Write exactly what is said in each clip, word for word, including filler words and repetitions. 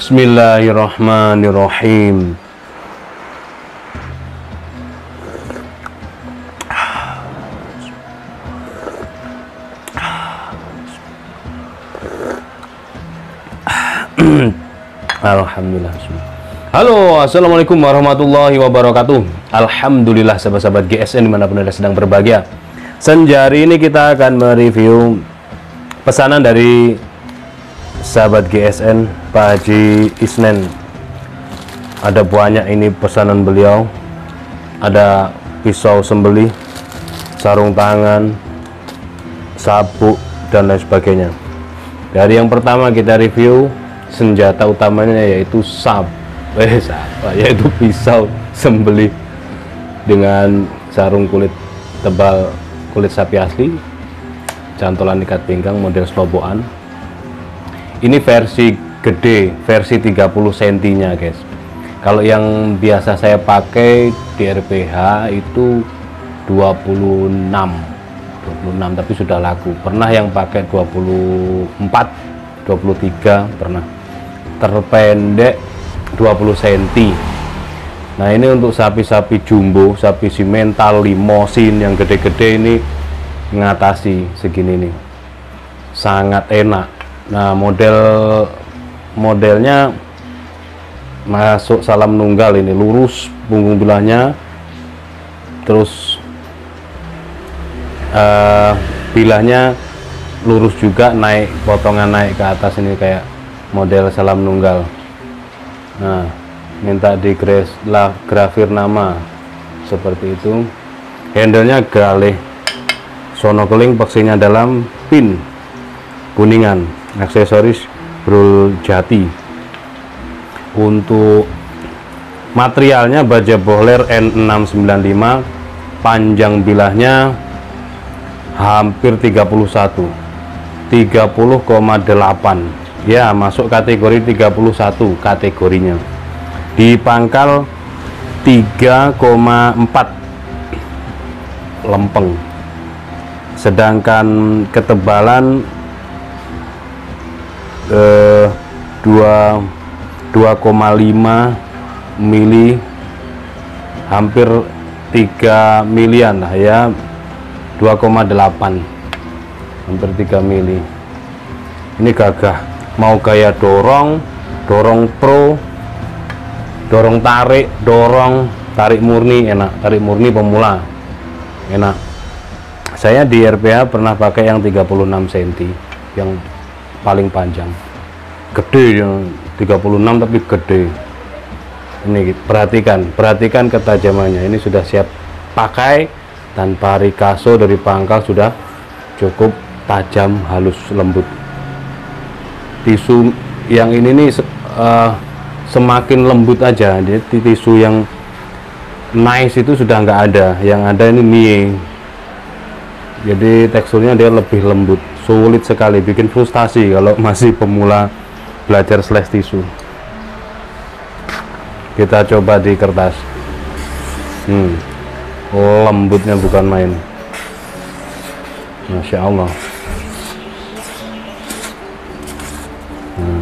Bismillahirrahmanirrahim. Alhamdulillah. Halo, assalamualaikum warahmatullahi wabarakatuh. Alhamdulillah sahabat-sahabat G S N dimanapun Anda sedang berbahagia. Senja hari ini kita akan mereview pesanan dari sahabat G S N Pak Haji Isnen. Ada banyak ini pesanan beliau. Ada pisau sembelih, sarung tangan, sabuk dan lain sebagainya. Dari yang pertama kita review senjata utamanya yaitu sab eh apa yaitu pisau sembelih dengan sarung kulit tebal, kulit sapi asli, cantolan ikat pinggang model sloboan. Ini versi gede, versi tiga puluh sentimeter nya guys. Kalau yang biasa saya pakai di R P H itu dua puluh enam tapi sudah laku. Pernah yang pakai dua puluh empat, dua puluh tiga pernah. Terpendek dua puluh sentimeter. Nah ini untuk sapi-sapi jumbo, sapi simental, limosin yang gede-gede ini mengatasi segini nih, sangat enak. Nah model modelnya masuk salam nunggal, ini lurus punggung bilahnya, terus uh, bilahnya lurus juga, naik potongan naik ke atas ini kayak model salam nunggal. Nah minta di lah grafir nama seperti itu. Handlenya galih sono keling, peksinya dalam, pin kuningan, aksesoris brul jati. Untuk materialnya baja bohler N enam sembilan lima, panjang bilahnya hampir tiga puluh satu, tiga puluh koma delapan. Ya, masuk kategori tiga puluh satu kategorinya. Di pangkal tiga koma empat lempeng. Sedangkan ketebalan eh, dua koma lima mili, hampir tiga milian lah ya. dua koma delapan, hampir tiga mili. Ini gagah. Mau gaya dorong, dorong pro, dorong tarik, dorong tarik murni enak, tarik murni pemula enak. Saya di R P H pernah pakai yang tiga puluh enam sentimeter, yang paling panjang, gede, yang tiga puluh enam tapi gede. Ini perhatikan, perhatikan ketajamannya. Ini sudah siap pakai tanpa rikaso, dari pangkal sudah cukup tajam, halus, lembut. Tisu yang ini nih uh, semakin lembut aja. Jadi tisu yang nice itu sudah nggak ada, yang ada ini mie. Jadi teksturnya dia lebih lembut, sulit sekali, bikin frustasi kalau masih pemula belajar slash tisu. Kita coba di kertas. hmm. Lembutnya bukan main, Masya Allah. Hmm.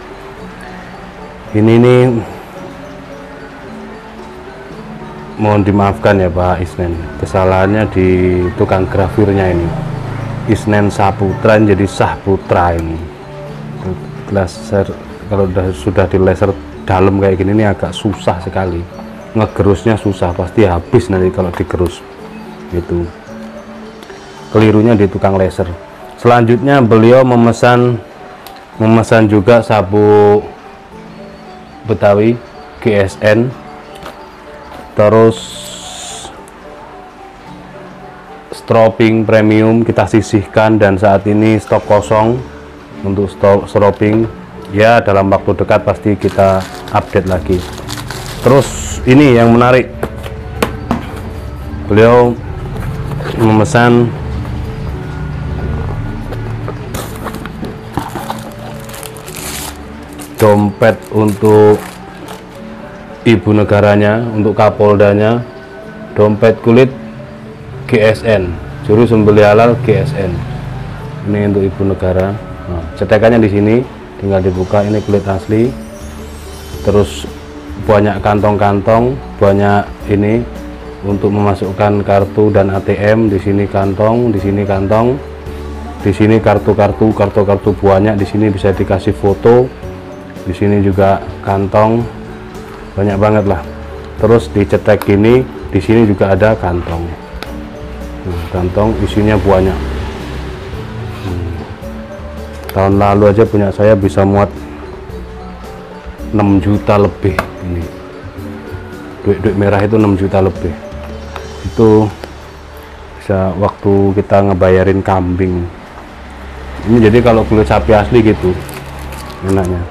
Ini nih mohon dimaafkan ya Pak Isnen, kesalahannya di tukang grafirnya ini. Isnen Saputra jadi Sahputra ini. Laser, kalau udah, sudah di laser dalam kayak gini ini agak susah sekali, ngegerusnya susah, pasti habis nanti kalau digerus gitu. Kelirunya di tukang laser. Selanjutnya beliau memesan memesan juga sabuk Betawi G S N, terus stropping premium kita sisihkan, dan saat ini stok kosong untuk stok stropping. Ya dalam waktu dekat pasti kita update lagi. Terus ini yang menarik, beliau memesan dompet untuk ibu negaranya, untuk Kapoldanya, dompet kulit G S N, juru sembelih halal G S N. Ini untuk ibu negara. Nah, cetekannya di sini, tinggal dibuka. Ini kulit asli, terus banyak kantong-kantong, banyak ini untuk memasukkan kartu dan A T M. Di sini kantong, di sini kantong, di sini kartu-kartu, kartu-kartu banyak. Di sini bisa dikasih foto, di sini juga kantong, banyak banget lah. Terus dicetek gini, di sini juga ada kantong. Nah, kantong isinya banyak. Hmm. Tahun lalu aja punya saya bisa muat enam juta lebih. Ini duit-duit merah itu enam juta lebih. Itu bisa waktu kita ngebayarin kambing. Ini jadi kalau kulit sapi asli gitu enaknya,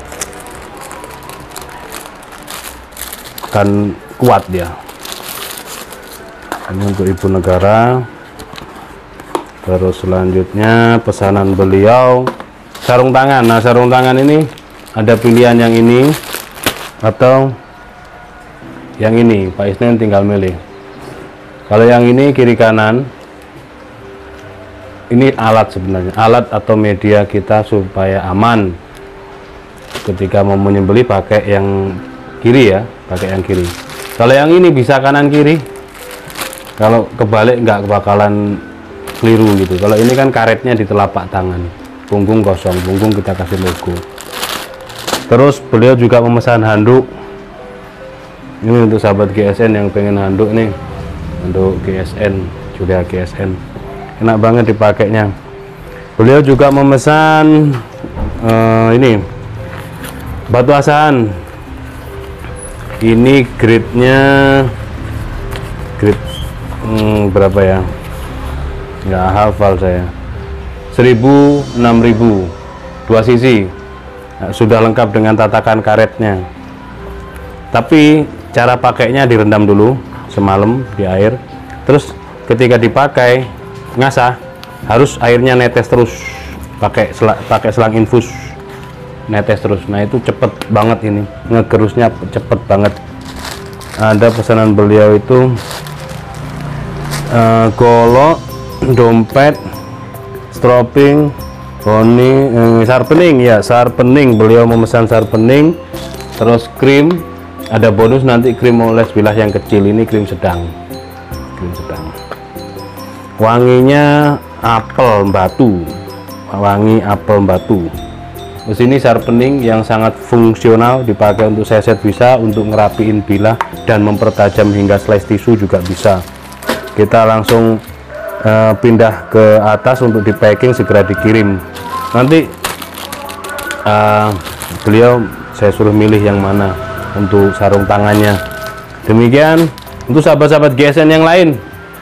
kan kuat dia. Ini untuk ibu negara. Terus selanjutnya pesanan beliau sarung tangan. Nah, sarung tangan ini ada pilihan yang ini atau yang ini. Pak Isnen tinggal milih. Kalau yang ini kiri kanan, ini alat sebenarnya, alat atau media kita supaya aman ketika mau menyembelih, pakai yang kiri ya, pakai yang kiri. Kalau yang ini bisa kanan kiri, kalau kebalik nggak bakalan keliru gitu. Kalau ini kan karetnya di telapak tangan, punggung kosong, punggung kita kasih logo. Terus beliau juga memesan handuk. Ini untuk sahabat G S N yang pengen handuk nih, untuk G S N, Julia G S N, enak banget dipakainya. Beliau juga memesan uh, ini batu asan. Ini grade-nya grade hmm, berapa ya, nggak hafal saya, seribu, enam ribu, dua sisi. Nah, sudah lengkap dengan tatakan karetnya. Tapi cara pakainya direndam dulu semalam di air, terus ketika dipakai ngasah harus airnya netes terus, pakai sel pakai selang infus, netes terus. Nah, itu cepet banget, ini ngegerusnya cepet banget. Ada pesanan beliau itu uh, golok, dompet, stropping, poni, eh, sharpening ya, sharpening. Beliau memesan sharpening, terus krim. Ada bonus nanti krim oles bilas yang kecil, ini krim sedang, krim sedang. Wanginya apel batu, wangi apel batu. Di sini sharpening yang sangat fungsional, dipakai untuk seset bisa, untuk ngerapiin bilah dan mempertajam hingga slice tisu juga bisa. Kita langsung uh, pindah ke atas untuk di packing, segera dikirim. Nanti uh, beliau saya suruh milih yang mana untuk sarung tangannya. Demikian untuk sahabat-sahabat G S N yang lain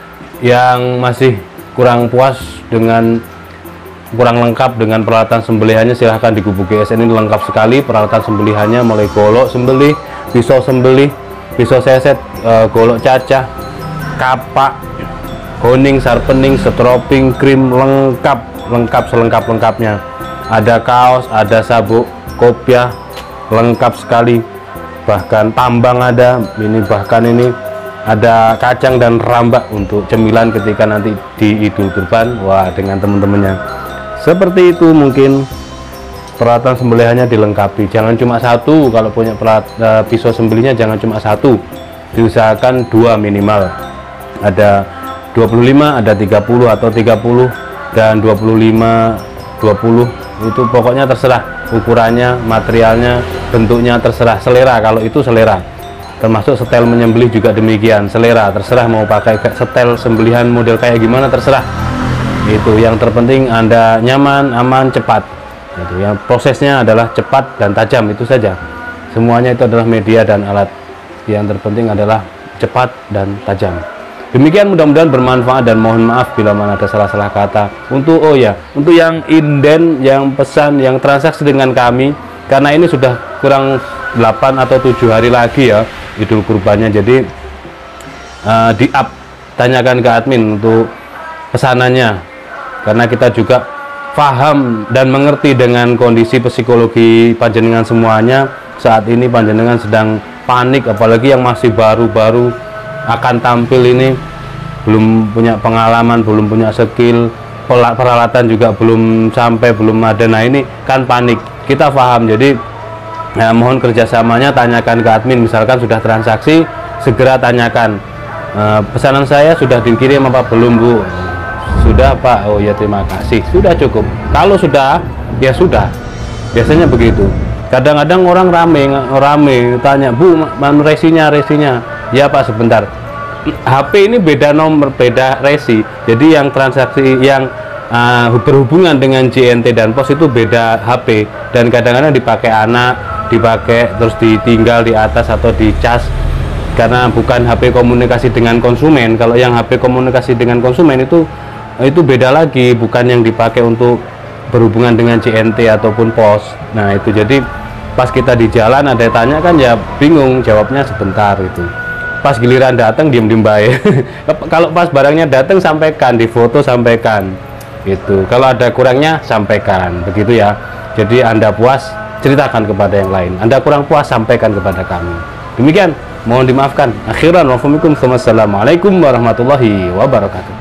yang masih kurang puas dengan kurang lengkap dengan peralatan sembelihannya, silahkan di Gubuk G S N. Ini lengkap sekali peralatan sembelihannya, mulai golok sembelih, pisau sembelih, pisau seset, uh, golok cacah, kapak, honing, sharpening, stropping, krim, lengkap lengkap selengkap-lengkapnya. Ada kaos, ada sabuk, kopiah, lengkap sekali. Bahkan tambang ada, ini bahkan ini ada kacang dan rambak untuk cemilan ketika nanti di Idul Kurban. Wah, dengan teman-temannya seperti itu. Mungkin peralatan sembelihannya dilengkapi, jangan cuma satu. Kalau punya pelat, uh, pisau sembelihnya jangan cuma satu, diusahakan dua minimal. Ada dua puluh lima, ada tiga puluh atau tiga puluh dan dua puluh lima, dua puluh, itu pokoknya terserah ukurannya, materialnya, bentuknya, terserah selera. Kalau itu selera, termasuk setel menyembelih juga demikian, selera, terserah mau pakai setel sembelihan model kayak gimana, terserah. Itu yang terpenting Anda nyaman, aman, cepat. Itu yang prosesnya adalah cepat dan tajam, itu saja. Semuanya itu adalah media dan alat. Yang terpenting adalah cepat dan tajam. Demikian, mudah-mudahan bermanfaat dan mohon maaf bila mana ada salah-salah kata. Untuk oh ya, untuk yang inden, yang pesan, yang transaksi dengan kami, karena ini sudah kurang delapan atau tujuh hari lagi ya Idul Kurbannya, jadi uh, di up, tanyakan ke admin untuk pesanannya, karena kita juga paham dan mengerti dengan kondisi psikologi panjenengan semuanya. Saat ini panjenengan sedang panik, apalagi yang masih baru-baru akan tampil ini, belum punya pengalaman, belum punya skill, peralatan juga belum sampai, belum ada. Nah, ini kan panik, kita paham. Jadi Nah, mohon kerjasamanya, tanyakan ke admin. Misalkan sudah transaksi, segera tanyakan, e, pesanan saya sudah dikirim apa belum Bu? Sudah Pak. Oh ya, terima kasih, sudah cukup. Kalau sudah, ya sudah, biasanya begitu. Kadang-kadang orang rame rame tanya, Bu, mana resinya resinya? Ya Pak, sebentar, H P ini beda nomor, beda resi, jadi yang transaksi yang uh, berhubungan dengan J N T dan pos itu beda H P, dan kadang-kadang dipakai anak, dipakai terus ditinggal di atas atau dicas, karena bukan H P komunikasi dengan konsumen. Kalau yang H P komunikasi dengan konsumen itu itu beda lagi, bukan yang dipakai untuk berhubungan dengan J N T ataupun pos. Nah itu, jadi pas kita di jalan ada tanya kan ya bingung, jawabnya sebentar itu. Pas giliran datang diem-diem baik. Kalau pas barangnya datang sampaikan, di foto sampaikan itu. Kalau ada kurangnya sampaikan, begitu ya. Jadi Anda puas, ceritakan kepada yang lain. Anda kurang puas, sampaikan kepada kami. Demikian, mohon dimaafkan. Akhiran, wassalamualaikum warahmatullahi wabarakatuh.